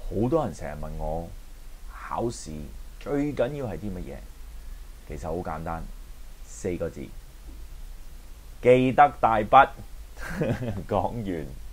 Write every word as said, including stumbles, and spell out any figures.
好多人成日問我考試最緊要係啲乜嘢？其實好簡單，四個字：記得帶筆。講完。